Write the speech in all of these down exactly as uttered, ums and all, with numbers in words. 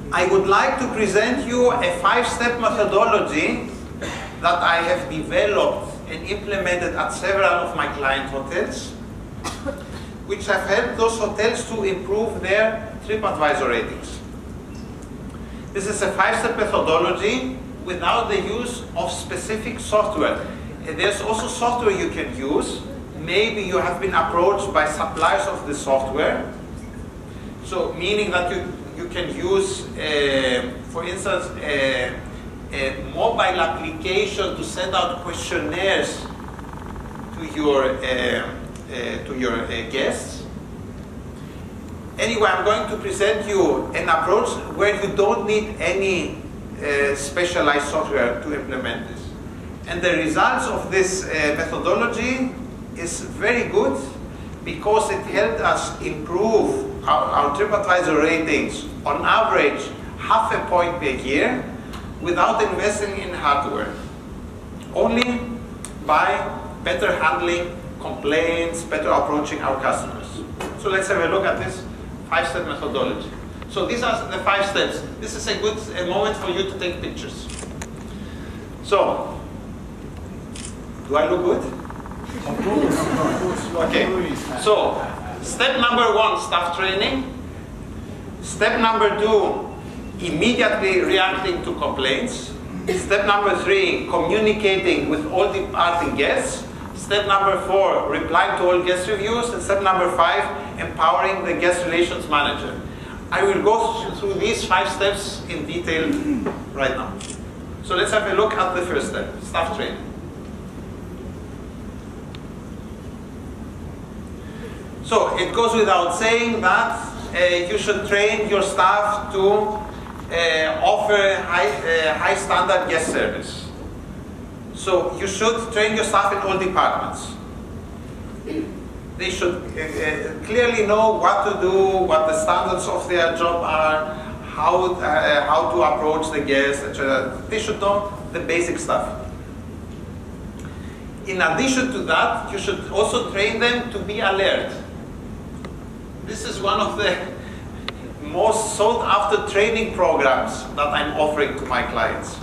I would like to present you a five-step methodology that I have developed and implemented at several of my client hotels, which have helped those hotels to improve their TripAdvisor ratings. This is a five-step methodology without the use of specific software. There's also software you can use. Maybe you have been approached by suppliers of the software. So meaning that you, you can use, uh, for instance, a, a mobile application to send out questionnaires to your, uh, uh, to your uh, guests. Anyway, I'm going to present you an approach where you don't need any uh, specialized software to implement this. And the results of this uh, methodology is very good because it helped us improve our, our TripAdvisor ratings on average half a point per year without investing in hardware. Only by better handling complaints, better approaching our customers. So let's have a look at this five-step methodology. So these are the five steps. This is a good a moment for you to take pictures. So, do I look good? Okay. So, step number one, staff training. Step number two, immediately reacting to complaints. Step number three, communicating with all departing guests. Step number four, replying to all guest reviews. And step number five, empowering the guest relations manager. I will go through these five steps in detail right now. So let's have a look at the first step, staff training. So it goes without saying that uh, you should train your staff to uh, offer high, uh, high standard guest service. So you should train your staff in all departments. They should uh, uh, clearly know what to do, what the standards of their job are, how, uh, how to approach the guests, et cetera. They should know the basic stuff. In addition to that, you should also train them to be alert. This is one of the most sought after training programs that I'm offering to my clients.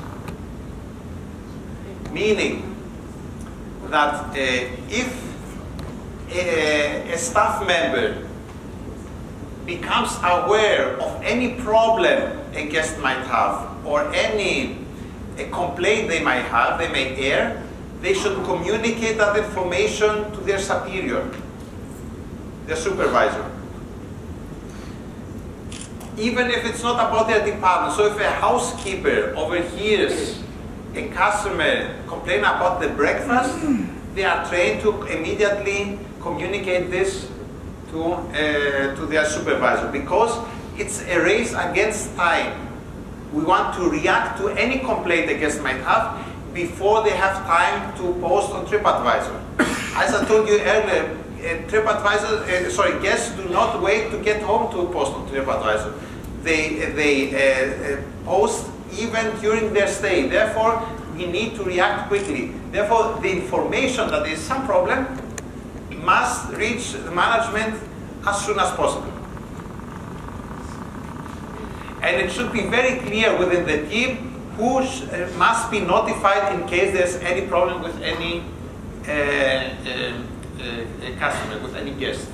Meaning that uh, if a, a staff member becomes aware of any problem a guest might have or any a complaint they might have, they may air, they should communicate that information to their superior, their supervisor. Even if it's not about their department. So if a housekeeper overhears a customer complain about the breakfast, they are trained to immediately communicate this to, uh, to their supervisor, because it's a race against time. We want to react to any complaint a guest might have before they have time to post on TripAdvisor. As I told you earlier, uh, TripAdvisor, uh, sorry, guests do not wait to get home to post on TripAdvisor. They, they uh, uh, post even during their stay. Therefore, we need to react quickly. Therefore, the information that there is some problem must reach the management as soon as possible. And it should be very clear within the team who sh must be notified in case there's any problem with any uh, uh, uh, customer, with any guest.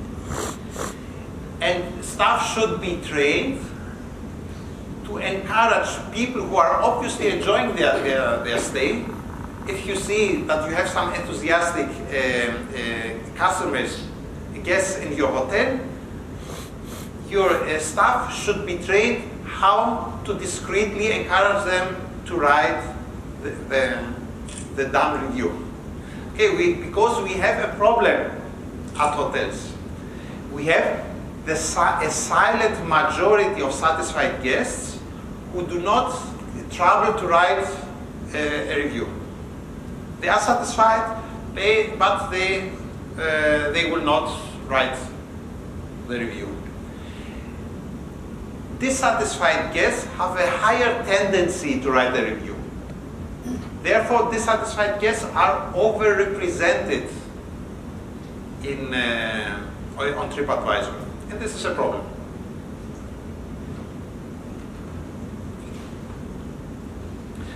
And staff should be trained to encourage people who are obviously enjoying their, their, their stay. If you see that you have some enthusiastic uh, uh, customers, guests in your hotel, your uh, staff should be trained how to discreetly encourage them to write the, the, the dumb review. Okay, we, because we have a problem at hotels. We have the, a silent majority of satisfied guests who do not trouble to write a, a review. They are satisfied, they, but they, uh, they will not write the review. Dissatisfied guests have a higher tendency to write the review. Therefore, dissatisfied guests are overrepresented in, uh, on TripAdvisor. And this is a problem.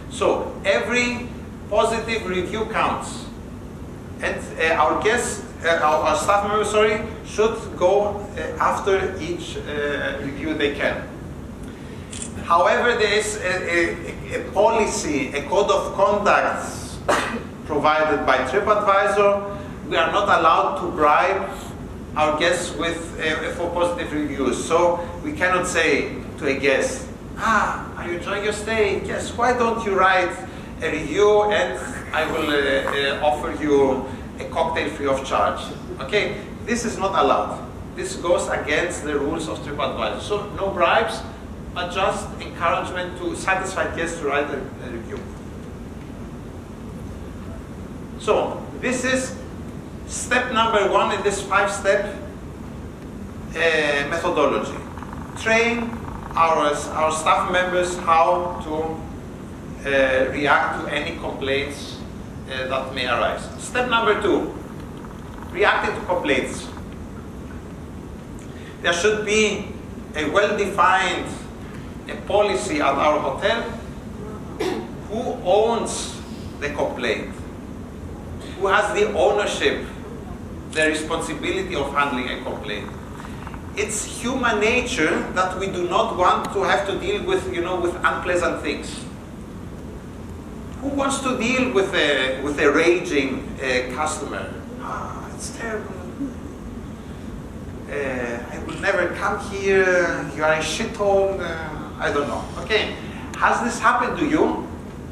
So every positive review counts. And uh, our guests, uh, our, our staff members, sorry, should go uh, after each uh, review they can. However, there is a, a, a policy, a code of conduct provided by TripAdvisor. We are not allowed to bribe our guests with uh, for positive reviews. So we cannot say to a guest, ah, are you enjoying your stay? Yes, why don't you write a review and I will uh, uh, offer you a cocktail free of charge. Okay, this is not allowed. This goes against the rules of TripAdvisor. So no bribes, but just encouragement to satisfied guests to write a, a review. So this is step number one in this five-step uh, methodology. Train our, our staff members how to uh, react to any complaints uh, that may arise. Step number two, reacting to complaints. There should be a well-defined a policy at our hotel. Who owns the complaint? Who has the ownership, the responsibility of handling a complaint? It's human nature that we do not want to have to deal with, you know, with unpleasant things. Who wants to deal with a with a raging uh, customer? Ah, it's terrible. Uh, I will never come here. You are a shithole. Uh, I don't know. Okay, has this happened to you?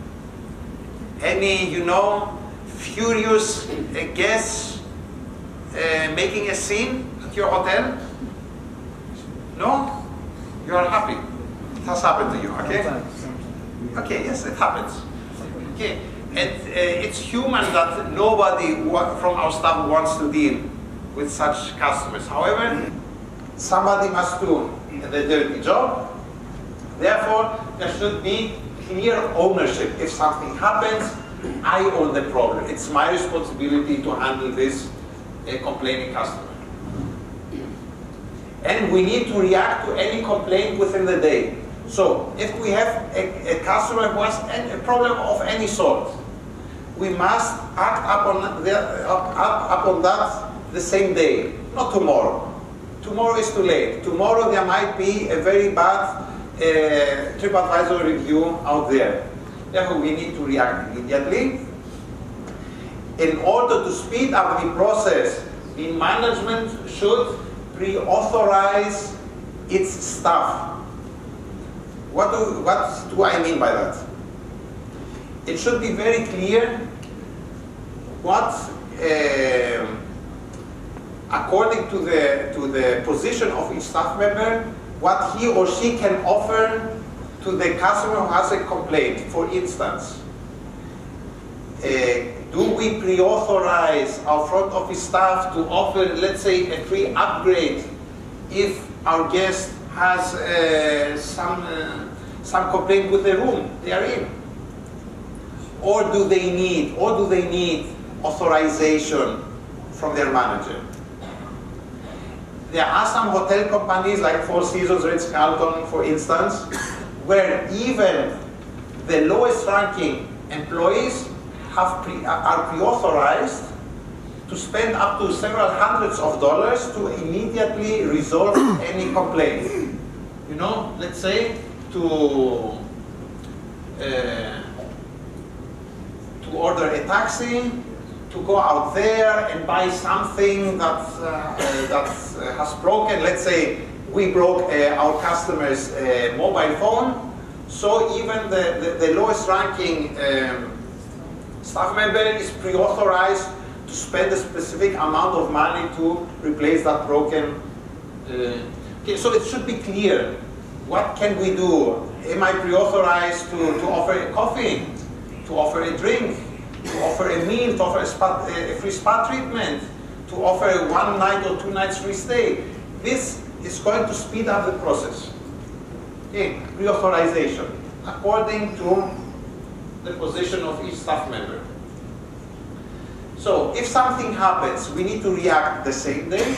Any, you know, furious uh, guests uh, making a scene at your hotel? No? You are happy. It has happened to you, okay? Okay, yes, it happens. Okay, and uh, it's human that nobody from our staff wants to deal with such customers. However, somebody must do the dirty job. Therefore, there should be clear ownership. If something happens, I own the problem. It's my responsibility to handle this uh, complaining customer. And we need to react to any complaint within the day. So, if we have a, a customer who has any, a problem of any sort, we must act upon, the, up, up, upon that the same day, not tomorrow. Tomorrow is too late. Tomorrow there might be a very bad uh, TripAdvisor review out there. Therefore, we need to react immediately. In order to speed up the process, the management should pre-authorize its staff. What do, what do I mean by that? It should be very clear what, uh, according to the, to the position of each staff member, what he or she can offer to the customer who has a complaint. For instance, uh, do we pre-authorize our front office staff to offer, let's say, a free upgrade if our guest has uh, some, uh, some complaint with the room they are in? Or do they need, or do they need authorization from their manager? There are some hotel companies like Four Seasons, Ritz-Carlton, for instance, where even the lowest ranking employees have pre, are pre-authorized to spend up to several hundreds of dollars to immediately resolve any complaint. You know, let's say to uh, to order a taxi, to go out there and buy something that uh, that uh, has broken. Let's say we broke uh, our customer's uh, mobile phone, so even the, the, the lowest ranking um, staff member is pre-authorized to spend a specific amount of money to replace that broken. Uh, okay, so it should be clear. What can we do? Am I pre-authorized to, to offer a coffee, to offer a drink, to offer a meal, to offer a, spa, a free spa treatment, to offer a one night or two nights free stay? This is going to speed up the process. Okay, pre-authorization according to the position of each staff member. So if something happens, we need to react the same day.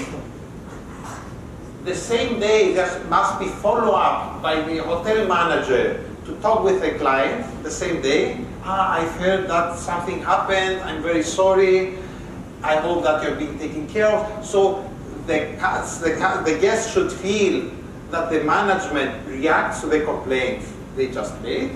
The same day there must be follow-up by the hotel manager to to talk with a client the same day. Ah, I've heard that something happened, I'm very sorry, I hope that you're being taken care of. So the, the, the guest should feel that the management reacts to the complaint they just made.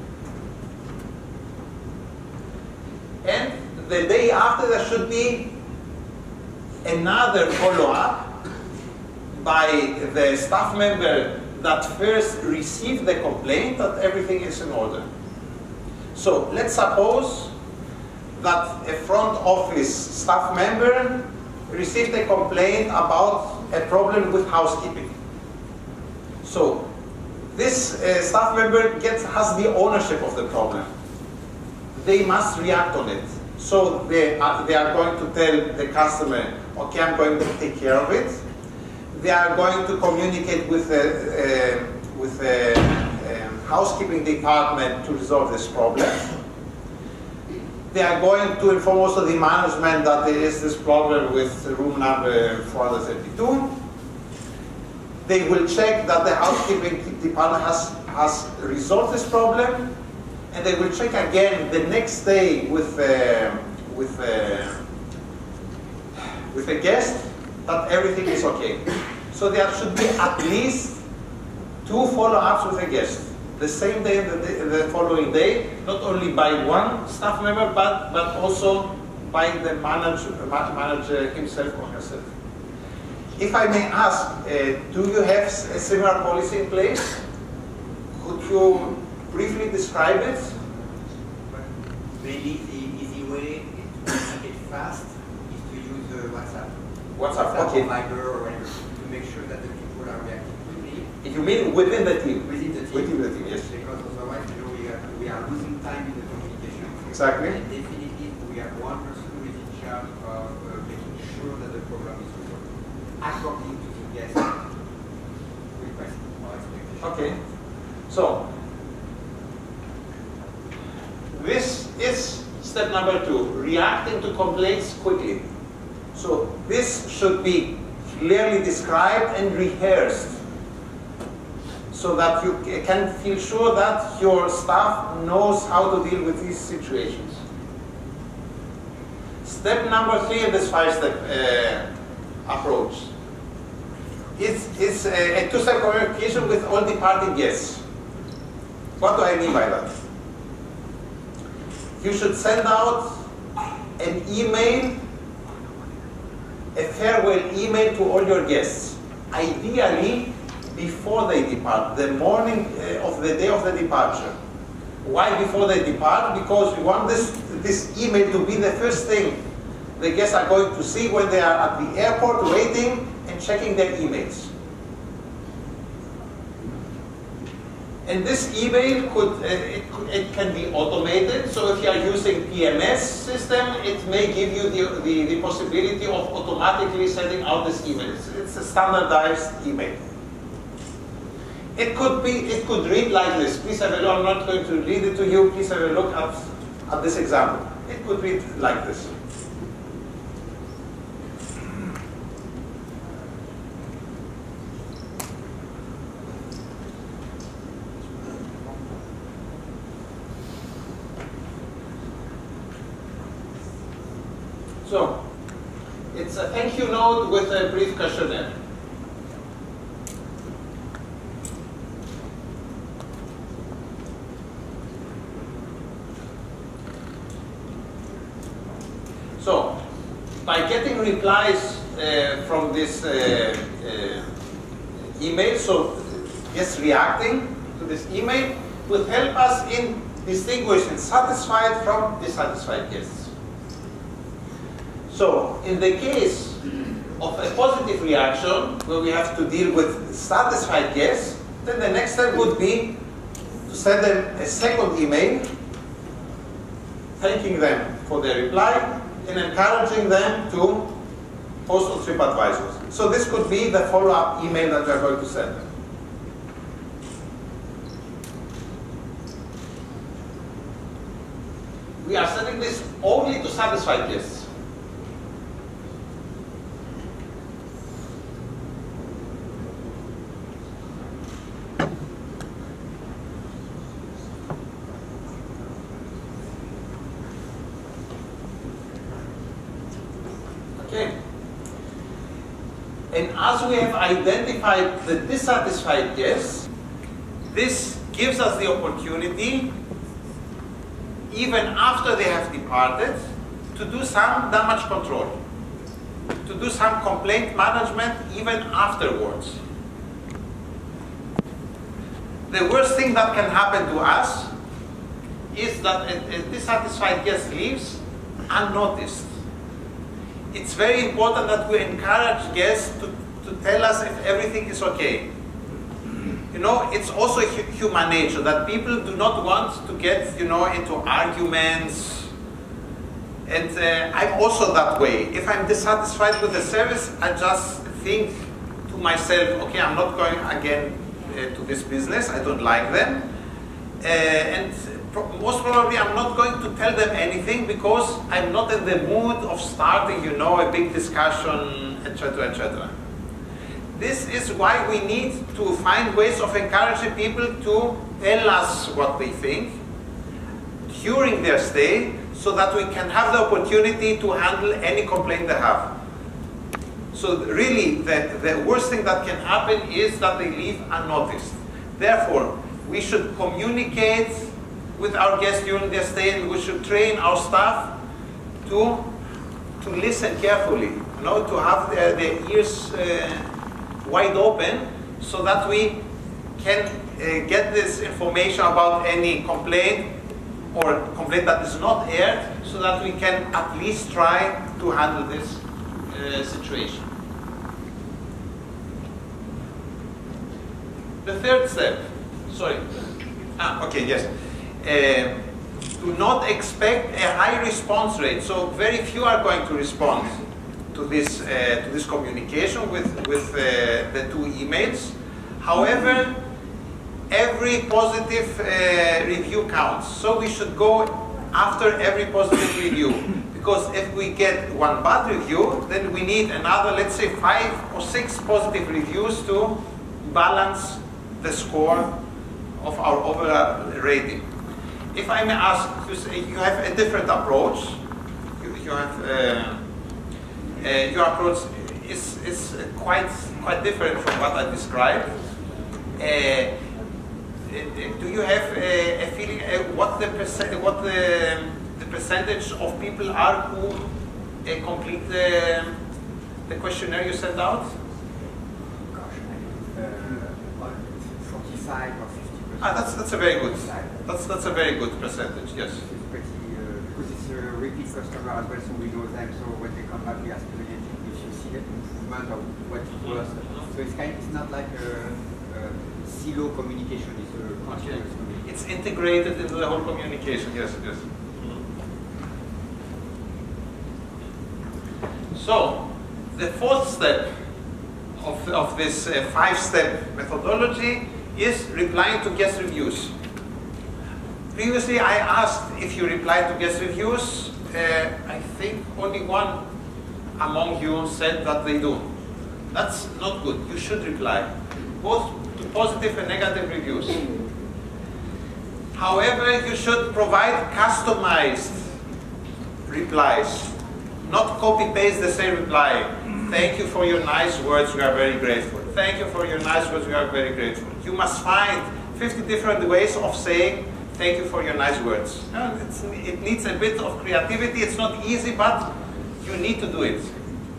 And the day after, there should be another follow-up by the staff member that first received the complaint that everything is in order. So let's suppose that a front office staff member received a complaint about a problem with housekeeping. So this uh, staff member gets, has the ownership of the problem. They must react on it. So they are, they are going to tell the customer, okay, I'm going to take care of it. They are going to communicate with the, uh, with the um, housekeeping department to resolve this problem. They are going to inform also the management that there is this problem with room number four hundred thirty-two. They will check that the housekeeping department has, has resolved this problem, and they will check again the next day with, uh, with, uh, with a guest that everything is okay. So there should be at least two follow-ups with a guest. The same day and the, the following day, not only by one staff member, but, but also by the manager, manager himself or herself. If I may ask, uh, do you have a similar policy in place? Could you briefly describe it? Really, the easy way to make it fast is to use uh, WhatsApp. WhatsApp, WhatsApp okay. or Viber or whatever, to make sure that the people are reacting quickly. If you mean within the team? Within the team. Within the team, yes. Because otherwise, you know, we are, we are losing time in the communication. Exactly. And definitely, we have one person who is in charge of uh, making sure that the program is resolved according to the guest request or expectation. Okay. So, this is step number two, reacting to complaints quickly. So this should be clearly described and rehearsed so that you can feel sure that your staff knows how to deal with these situations. Step number three in this five-step uh, approach is, is a, a two-step communication with all departing guests. What do I mean by that? You should send out an email, a farewell email to all your guests, ideally before they depart, the morning uh, of the day of the departure. Why before they depart? Because we want this, this email to be the first thing the guests are going to see when they are at the airport waiting and checking their emails. And this email could, uh, it, it can be automated. So if you are using P M S system, it may give you the, the, the possibility of automatically sending out this email. It's, it's a standardized email. It could be, it could read like this. Please have a look. I'm not going to read it to you. Please have a look at, at this example. It could read like this. So, it's a thank you note with a brief questionnaire. So, by getting replies uh, from this uh, uh, email, so yes, reacting to this email will help us in distinguishing satisfied from dissatisfied guests. So, in the case of a positive reaction, where we have to deal with satisfied guests, then the next step would be to send them a second email, thanking them for their reply, and encouraging them to post on TripAdvisor. So this could be the follow-up email that we are going to send them. We are sending this only to satisfied guests. And as we have identified the dissatisfied guests, this gives us the opportunity, even after they have departed, to do some damage control, to do some complaint management even afterwards. The worst thing that can happen to us is that a, a dissatisfied guest leaves unnoticed. It's very important that we encourage guests to, to tell us if everything is okay. You know, it's also hu human nature that people do not want to get, you know, into arguments. And uh, I'm also that way. If I'm dissatisfied with the service, I just think to myself, okay, I'm not going again uh, to this business. I don't like them. Uh, and pro most probably I'm not going to tell them anything because I'm not in the mood of starting, you know, a big discussion, et cetera, et cetera. This is why we need to find ways of encouraging people to tell us what they think during their stay, so that we can have the opportunity to handle any complaint they have. So really, the, the worst thing that can happen is that they leave unnoticed. Therefore, we should communicate with our guests during their stay, and we should train our staff to, to listen carefully, you know, to have their, their ears uh, wide open, so that we can uh, get this information about any complaint or complaint that is not aired, so that we can at least try to handle this uh, situation. The third step, sorry, ah, okay, yes. Uh, do not expect a high response rate. So very few are going to respond to this uh, to this communication with with uh, the two emails. However, every positive uh, review counts. So we should go after every positive review, because if we get one bad review, then we need another, let's say, five or six positive reviews to balance the score of our overall rating. If I may ask, you say you have a different approach. You, you have uh, uh, your approach is is quite quite different from what I described. Uh, do you have a, a feeling uh, what the percent, what the the percentage of people are who uh, complete the the questionnaire you sent out? Gosh, I uh, forty-five or fifty percent. Ah, that's that's a very good. That's that's a very good percentage. Yes. It's pretty uh, because it's a repeat customer as well, so we know them. So when they come back, we ask them again if you see an improvement or what it was. So it's kind. It's not like a, a silo communication. It's a continuous communication. It's integrated into the whole communication. Yes, yes. So, the fourth step of, of this uh, five-step methodology is replying to guest reviews. Previously, I asked if you reply to guest reviews. Uh, I think only one among you said that they do. That's not good. You should reply, both to positive and negative reviews. However, you should provide customized replies, not copy-paste the same reply. Thank you for your nice words, we are very grateful. Thank you for your nice words, we are very grateful. You must find fifty different ways of saying thank you for your nice words. It's, it needs a bit of creativity. It's not easy, but you need to do it.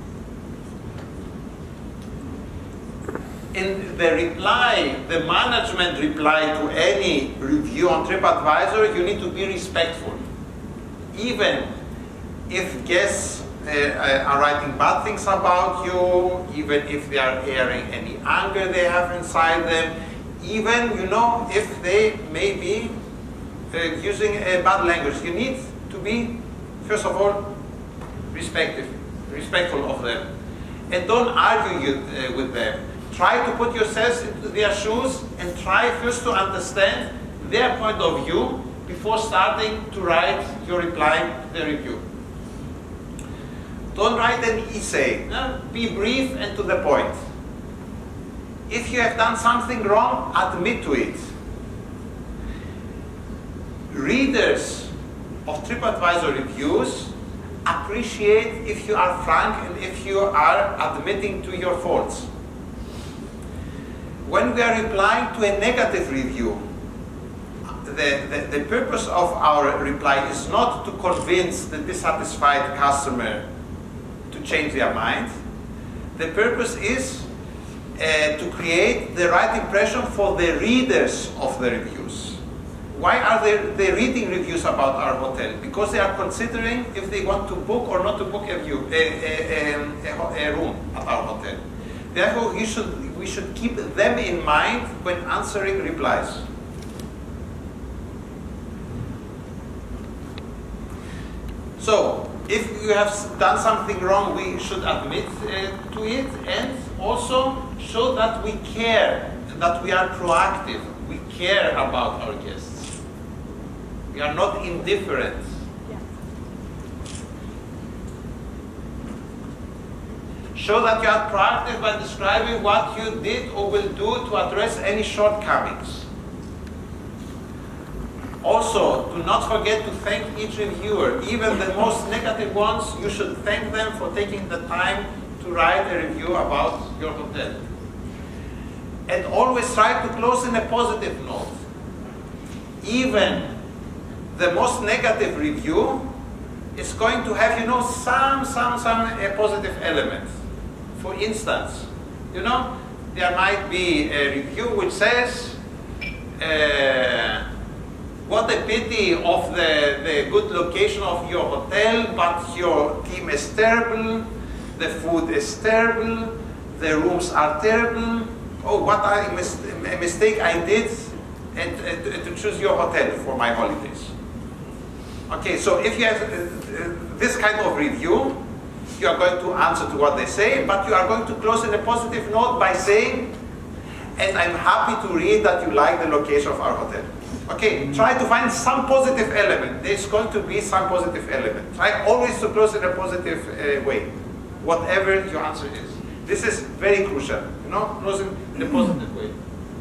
In the reply, the management reply to any review on TripAdvisor, you need to be respectful. Even if guests uh, are writing bad things about you, even if they are airing any anger they have inside them, even, you know, if they may be uh, using a bad language, you need to be, first of all, respectful, respectful of them. And don't argue you, uh, with them. Try to put yourselves into their shoes and try first to understand their point of view before starting to write your reply to the review. Don't write an essay. No? Be brief and to the point. If you have done something wrong, admit to it. Readers of TripAdvisor reviews appreciate if you are frank and if you are admitting to your faults. When we are replying to a negative review, the, the, the purpose of our reply is not to convince the dissatisfied customer to change their mind. The purpose is uh, to create the right impression for the readers of the reviews. Why are they, they reading reviews about our hotel? Because they are considering if they want to book or not to book a, view, a, a, a, a room at our hotel. Therefore, we should, we should keep them in mind when answering replies. So, if you have done something wrong, we should admit uh, to it and also show that we care, that we are proactive. We care about our guests. We are not indifferent. Yeah. Show that you are proactive by describing what you did or will do to address any shortcomings. Also, do not forget to thank each reviewer. Even the most negative ones, you should thank them for taking the time to write a review about your hotel. And always try to close in a positive note. Even the most negative review is going to have, you know, some, some, some uh, positive elements. For instance, you know, there might be a review which says, uh, what a pity of the, the good location of your hotel, but your team is terrible, the food is terrible, the rooms are terrible. Oh, what a, mis a mistake I did and, and, and to choose your hotel for my holidays. Okay, so if you have uh, this kind of review, you are going to answer to what they say, but you are going to close in a positive note by saying, and I'm happy to read that you like the location of our hotel. Okay, try to find some positive element. There's going to be some positive element. Try always to close in a positive uh, way, whatever your answer is. This is very crucial, you know, closing in a positive way.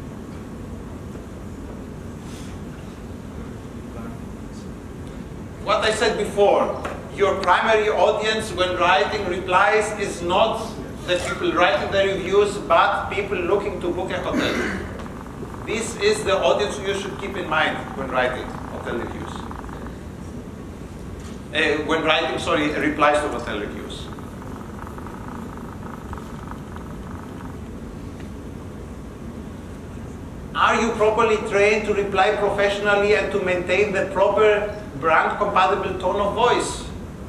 What I said before, your primary audience when writing replies is not the people writing the reviews, but people looking to book a hotel. This is the audience you should keep in mind when writing hotel reviews. Uh, when writing, sorry, replies to hotel reviews. Are you properly trained to reply professionally and to maintain the proper brand-compatible tone of voice?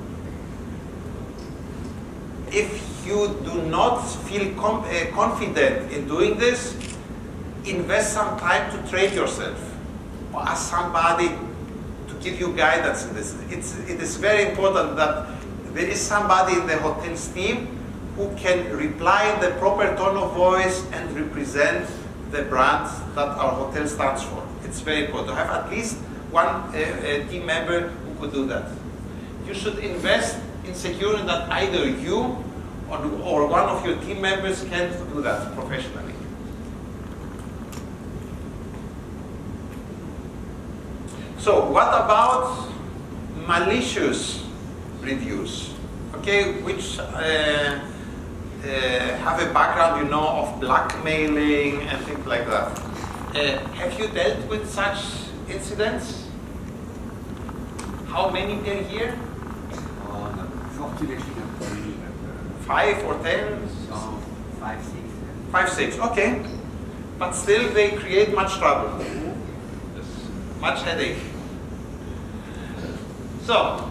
If you do not feel com uh, confident in doing this, invest some time to train yourself, or ask somebody to give you guidance in this. It's, it is very important that there is somebody in the hotel's team who can reply in the proper tone of voice and represent the brand that our hotel stands for. It's very important to have at least one uh, uh, team member who could do that. You should invest in securing that either you or, or one of your team members can do that professionally. So what about malicious reviews? Okay, which uh, uh, have a background, you know, of blackmailing and things like that. Uh, have you dealt with such incidents? How many per year? Oh, no. Fortunately, not really. But, Five or ten? uh, five, six. Yeah. Five, six, okay. But still they create much trouble. Much headache. So, uh,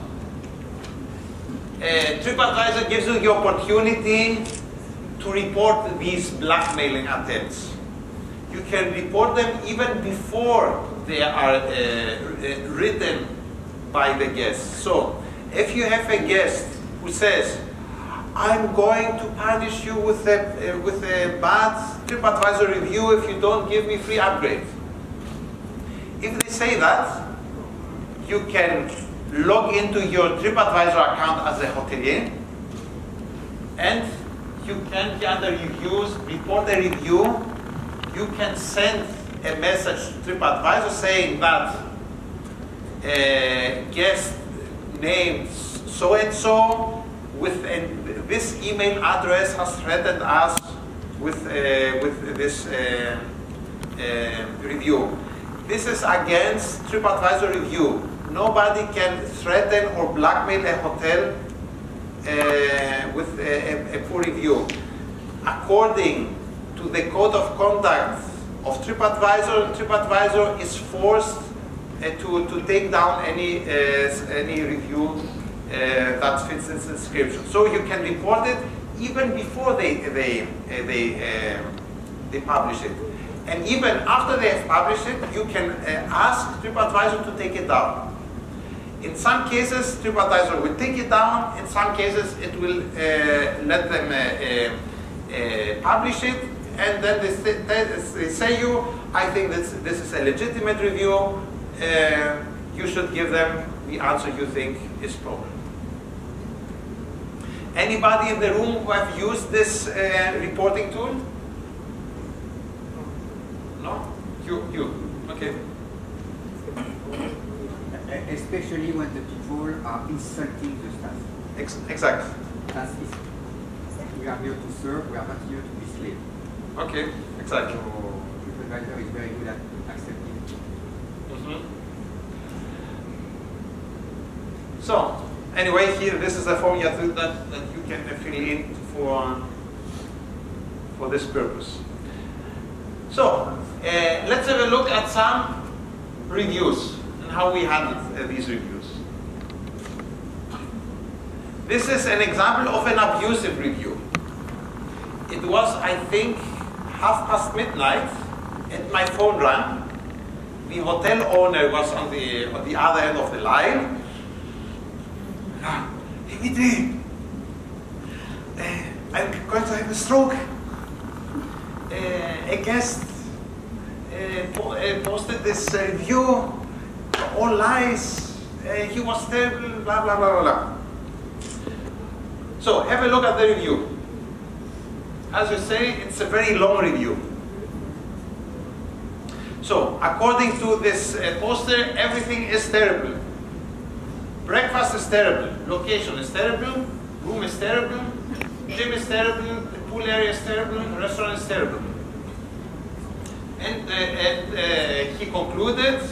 TripAdvisor gives you the opportunity to report these blackmailing attempts. You can report them even before they are uh, uh, written by the guest. So, if you have a guest who says, I'm going to punish you with a, uh, with a bad TripAdvisor review if you don't give me free upgrade. If they say that, you can log into your TripAdvisor account as a hotelier, and you can, under reviews, report a review. You can send a message to TripAdvisor saying that uh, guest named so-and-so with an, this email address has threatened us with, uh, with this uh, uh, review. This is against TripAdvisor review. Nobody can threaten or blackmail a hotel uh, with a, a, a poor review. According to the code of conduct of TripAdvisor, TripAdvisor is forced uh, to, to take down any, uh, any review uh, that fits this description. So you can report it even before they, they, uh, they, uh, they publish it. And even after they have published it, you can uh, ask TripAdvisor to take it down. In some cases, TripAdvisor will take it down. In some cases, it will uh, let them uh, uh, uh, publish it. And then they say, they say you, I think this, this is a legitimate review. Uh, you should give them the answer you think is proper. Anybody in the room who have used this uh, reporting tool? No? You, you, okay. Especially when the people are insulting the staff. Ex exactly. That's it. We are here to serve, we are not here to be slaves. Okay, exactly. So TripAdvisor is very good at accepting. Mm-hmm. So, anyway, here, this is a form that, that, that you can fill in for, for this purpose. So, uh, let's have a look at some reviews and how we handle uh, these reviews. This is an example of an abusive review. It was, I think, half past midnight, and my phone rang. The hotel owner was on the, on the other end of the line. Ah, Dimitri, uh, I'm going to have a stroke. Uh, a guest uh, po uh, posted this uh, review, all lies, uh, he was terrible, blah, blah, blah, blah. So, have a look at the review. As you say, it's a very long review. So, according to this uh, poster, everything is terrible. Breakfast is terrible, location is terrible, room is terrible, gym is terrible, the pool area is terrible, the restaurant is terrible. And, uh, and uh, he concluded,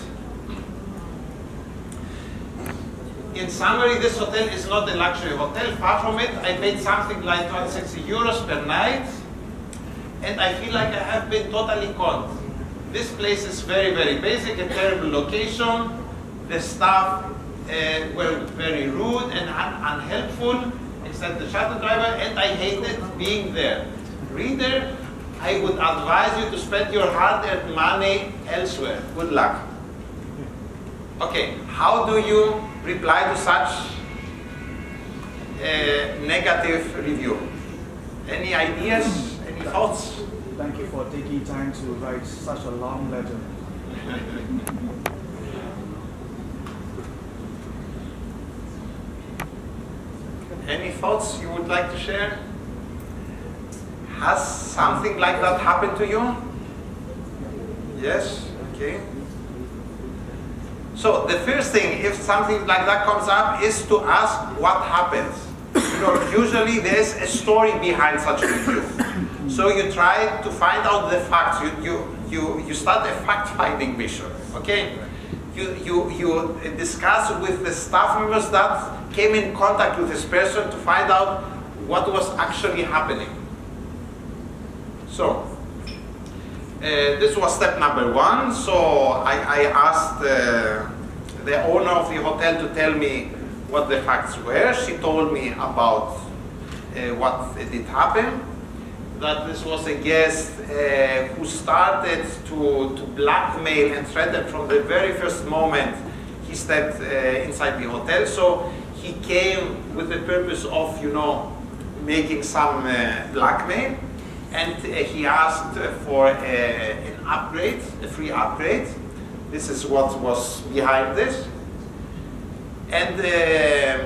in summary, this hotel is not a luxury hotel, far from it. I paid something like two hundred sixty euros per night, and I feel like I have been totally conned. This place is very, very basic, a terrible location. The staff uh, were very rude and un unhelpful, except the shuttle driver, and I hated being there. Reader, I would advise you to spend your hard-earned money elsewhere. Good luck. Okay, how do you reply to such a negative review? Any ideas? Any thoughts? Thank you for taking time to write such a long letter. Any thoughts you would like to share? Has something like that happened to you? Yes? Okay. So the first thing, if something like that comes up, is to ask what happened. You know, usually there's a story behind such a review. So you try to find out the facts. You, you, you, you start a fact-finding mission, okay? You, you, you discuss with the staff members that came in contact with this person to find out what was actually happening. So, Uh, this was step number one. So I, I asked uh, the owner of the hotel to tell me what the facts were. She told me about uh, what did happen. That this was a guest uh, who started to, to blackmail and threaten from the very first moment he stepped uh, inside the hotel. So he came with the purpose of, you know, making some uh, blackmail. And uh, he asked uh, for uh, an upgrade, a free upgrade. This is what was behind this. And uh,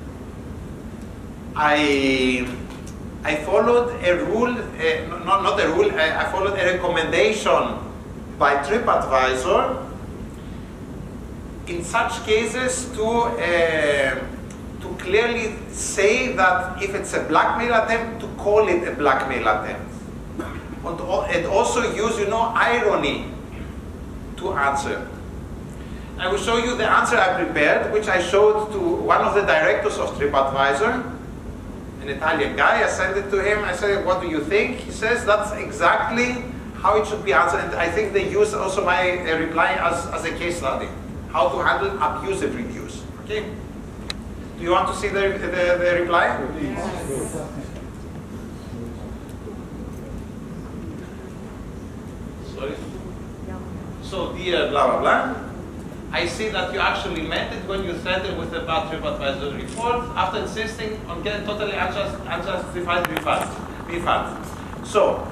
I, I followed a rule, uh, not, not a rule, I, I followed a recommendation by TripAdvisor in such cases to, uh, to clearly say that if it's a blackmail attempt, to call it a blackmail attempt. And also use, you know, irony to answer. I will show you the answer I prepared, which I showed to one of the directors of TripAdvisor, an Italian guy. I sent it to him. I said, what do you think? He says that's exactly how it should be answered. And I think they use also my uh, reply as, as a case study, how to handle abusive reviews. Okay? Do you want to see the, the, the reply? Yes. Sorry? So, dear blah, blah, blah. I see that you actually meant it when you threatened with the bad TripAdvisor report after insisting on getting totally unjust, unjustified refund. refund. So,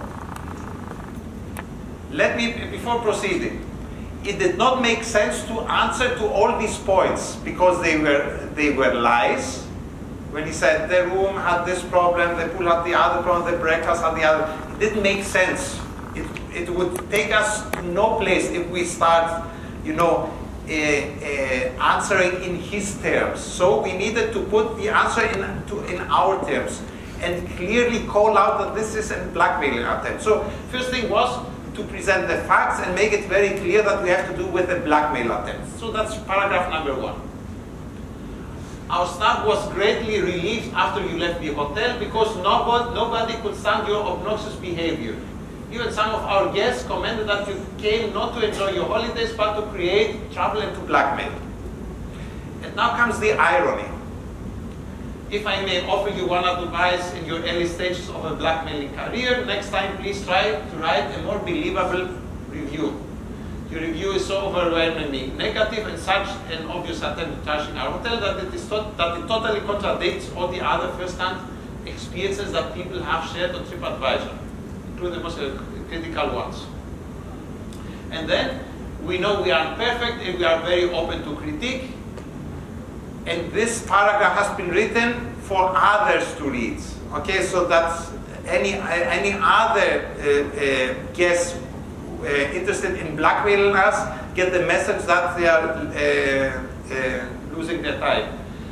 let me, before proceeding, it did not make sense to answer to all these points because they were, they were lies. When he said the room had this problem, the pool had the other problem, the breakfast had the other, it didn't make sense. It, it would take us to no place if we start, you know, Uh, uh, answering in his terms. So we needed to put the answer in, to, in our terms and clearly call out that this is a blackmailing attempt. So first thing was to present the facts and make it very clear that we have to do with a blackmail attempt. So that's paragraph number one. Our staff was greatly relieved after you left the hotel because nobody, nobody could stand your obnoxious behavior. Even some of our guests commented that you came not to enjoy your holidays, but to create trouble and to blackmail. And now comes the irony. If I may offer you one advice in your early stages of a blackmailing career, next time please try to write a more believable review. Your review is so overwhelmingly negative and such an obvious attempt to trashing our hotel that it, is to that it totally contradicts all the other first-hand experiences that people have shared on TripAdvisor, including the most critical ones. And then, we know we are imperfect and we are very open to critique. And this paragraph has been written for others to read. Okay, so that any, any other uh, uh, guests uh, interested in blackmailing us get the message that they are uh, uh, losing their time.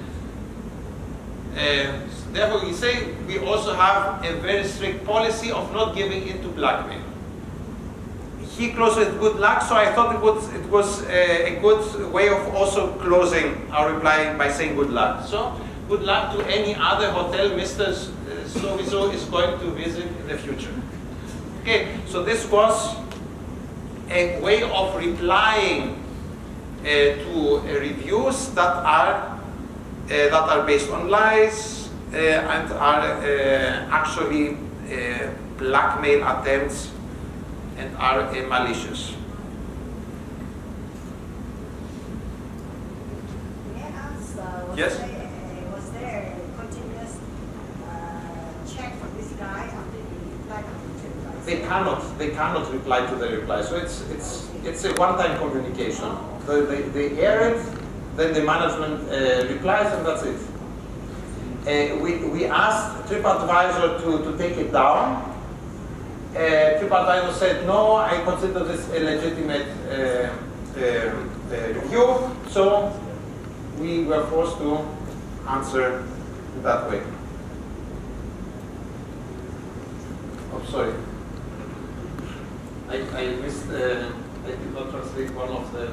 Uh, Therefore, we say we also have a very strict policy of not giving in to blackmail. He closed with good luck, so I thought it was, it was a, a good way of also closing our reply by saying good luck. So, good luck to any other hotel Mister So-and-so is going to visit in the future. Okay, so this was a way of replying uh, to uh, reviews that are, uh, that are based on lies, Uh, and are uh, actually uh, blackmail attempts and are uh, malicious. May I ask, uh, was, yes? there, uh, was there a continuous uh, check from this guy after he replied to the TripAdvisor? They cannot. They cannot reply to the reply. So it's it's it's a one-time communication. So they they air it, then the management uh, replies, and that's it. Uh, we, we asked TripAdvisor to, to take it down. Uh, TripAdvisor said, no, I consider this a legitimate uh, uh, uh, review, so we were forced to answer that way. Oh, sorry. I, I missed, uh, I did not translate one of the,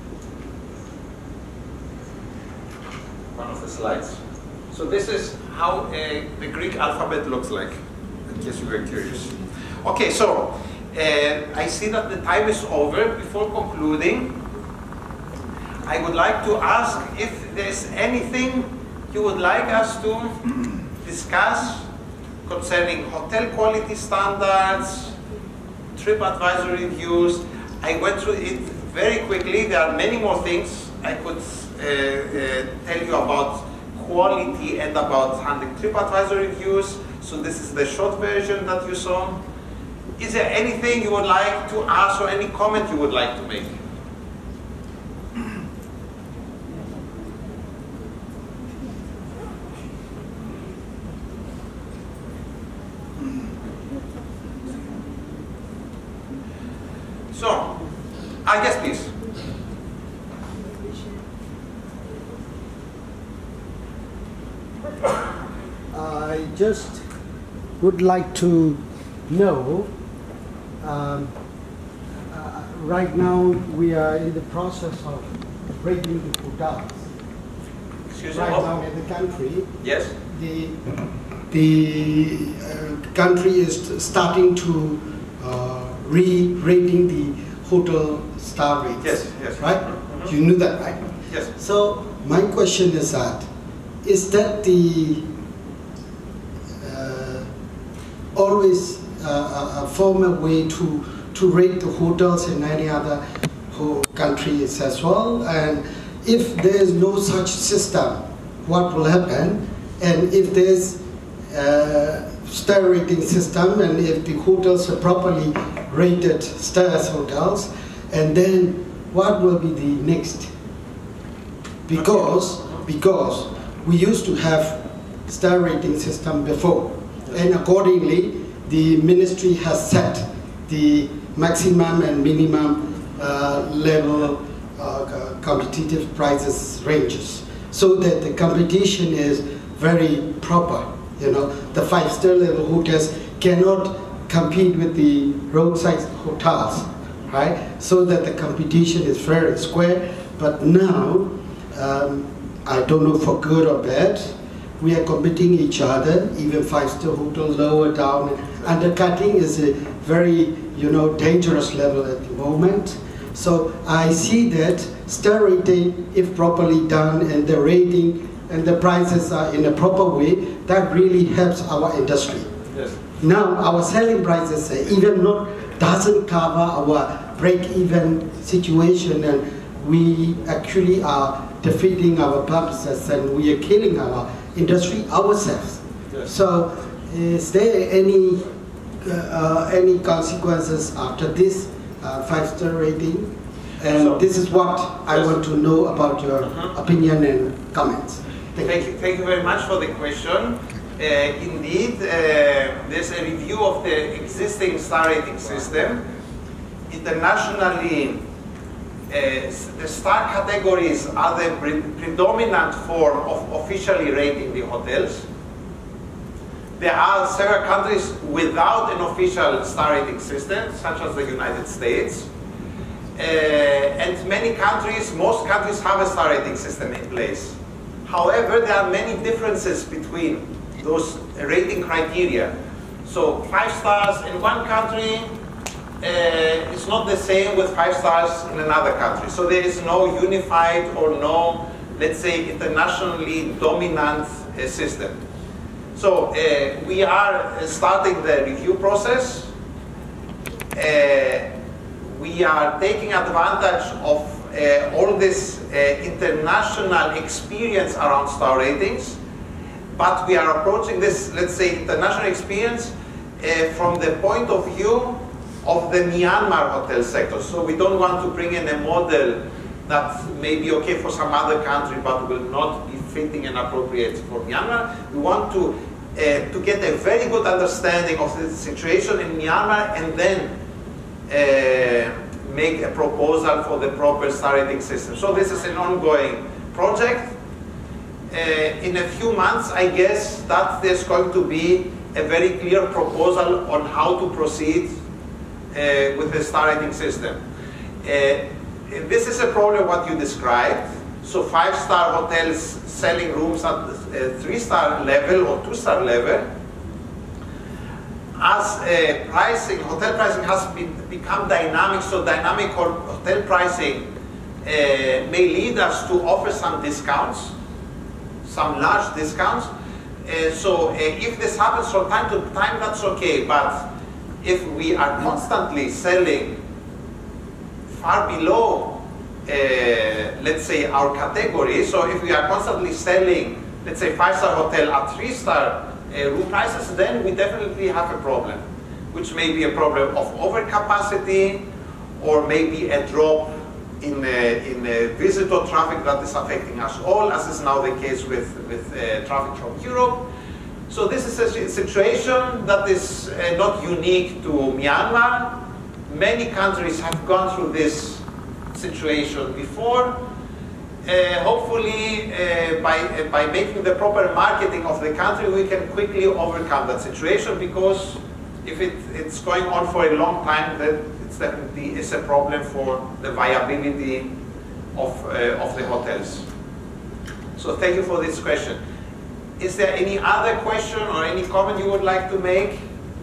one of the slides. So this is how uh, the Greek alphabet looks like, in case you were curious. Okay, so uh, I see that the time is over. Before concluding, I would like to ask if there's anything you would like us to discuss concerning hotel quality standards, TripAdvisor reviews. I went through it very quickly. There are many more things I could uh, uh, tell you about quality and about handling TripAdvisor reviews. So this is the short version that you saw. Is there anything you would like to ask or any comment you would like to make? So, I guess please. just would like to know, um, uh, right now we are in the process of rating the hotels. Excuse me? Right Oh. now in the country, Yes. the, the uh, country is starting to uh, re-rating the hotel star rates. Yes, yes. Right? Mhm. You knew that, right? Yes. So my question is that, is that the uh, always uh, a formal way to, to rate the hotels in any other ho countries as well? And if there is no such system, what will happen? And if there's a star rating system, and if the hotels are properly rated stars hotels, and then what will be the next? Because, because we used to have star rating system before, and accordingly the ministry has set the maximum and minimum uh, level uh, competitive prices ranges, so that the competition is very proper. You know, the five-star level hotels cannot compete with the roadside hotels, right? So that the competition is fair and square. But now, um, I don't know for good or bad, we are competing each other. Even five-star hotel lower down, undercutting is a very, you know, dangerous level at the moment. So I see that star rating, if properly done, and the rating and the prices are in a proper way, that really helps our industry. Yes. Now our selling prices uh, even not doesn't cover our break-even situation, and we actually are defeating our purposes, and we are killing our industry ourselves. Yes. So, is there any uh, uh, any consequences after this uh, five-star rating? And So, this is what I yes. want to know about your Uh-huh. opinion and comments. Thank, Thank you, thank you very much for the question. Uh, indeed, uh, there's a review of the existing star rating system. Internationally, uh, the star categories are the pre predominant form of officially rating the hotels. There are several countries without an official star rating system, such as the United States. Uh, and many countries, most countries have a star rating system in place. However, there are many differences between those rating criteria. So five stars in one country uh, is not the same with five stars in another country. So there is no unified or no, let's say, internationally dominant uh, system. So uh, we are starting the review process. Uh, we are taking advantage of uh, all this uh, international experience around star ratings, but we are approaching this, let's say, international experience uh, from the point of view of the Myanmar hotel sector. So we don't want to bring in a model that may be okay for some other country, but will not be fitting and appropriate for Myanmar. We want to, uh, to get a very good understanding of the situation in Myanmar, and then uh, make a proposal for the proper star rating system. So this is an ongoing project. Uh, in a few months, I guess that there's going to be a very clear proposal on how to proceed uh, with the star rating system. Uh, this is a problem what you described. So five-star hotels selling rooms at uh, three-star level or two-star level. As uh, pricing, hotel pricing has been, become dynamic, so dynamic hotel pricing uh, may lead us to offer some discounts, some large discounts. Uh, so uh, if this happens from time to time, that's okay. But if we are constantly selling far below, uh, let's say, our category, so if we are constantly selling, let's say, five-star hotel at three-star Uh, room prices, then we definitely have a problem, which may be a problem of overcapacity, or maybe a drop in, uh, in uh, visitor traffic that is affecting us all, as is now the case with, with uh, traffic from Europe. So this is a situation that is uh, not unique to Myanmar. Many countries have gone through this situation before. uh, hopefully uh, by, uh, by making the proper marketing of the country, we can quickly overcome that situation, because if it, it's going on for a long time, then it's definitely is a problem for the viability of, uh, of the hotels. So thank you for this question. Is there any other question or any comment you would like to make?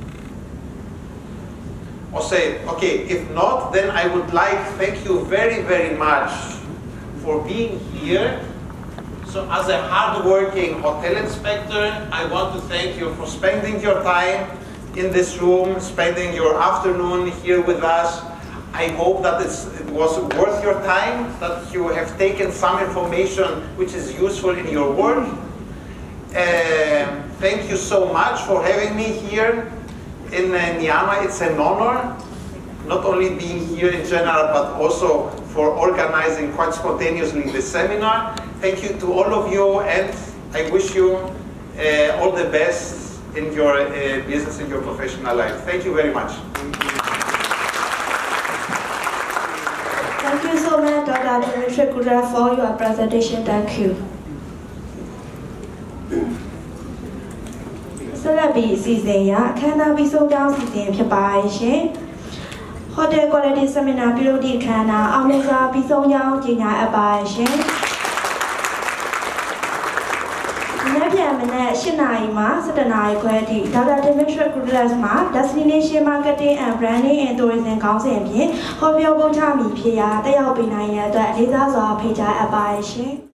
Or say, okay, if not, then I would like, thank you very, very much for being here. So as a hard-working hotel inspector, I want to thank you for spending your time in this room, spending your afternoon here with us. I hope that it's, it was worth your time, that you have taken some information which is useful in your work. Uh, thank you so much for having me here in uh, Nyama. It's an honor, not only being here in general, but also for organizing quite spontaneously this seminar. Thank you to all of you, and I wish you uh, all the best in your uh, business, in your professional life. Thank you very much. Thank you so much, Doctor Dimitri Kudra, for your presentation. Thank you. ဆက်လက်ပြီးအစီအစဉ်ရအခမ်းအနားပြီးဆုံးကြောင်းအစီအစဉ်ဖြစ်ပါရှင် Hotel Quality Seminar ပြုလုပ်သည့်အခမ်းအနားအောင်မြင်စွာပြီးဆုံးကြောင်းကြေညာအပ်ပါရှင်။နေ့ပြန်မနက်၈နာရီမှ၁၁နာရီခွဲအထိ Doctor Dimitri Kudra မှာ Destination Marketing and Branding and Tourism ခေါင်းစဉ်ဖြင့်ဟောပြောပို့ချမည်ဖြစ်ရာတက်ရောက်ပေးနိုင်ရတဲ့အတွက်လေးစားစွာဖိတ်ကြားအပ်ပါရှင်။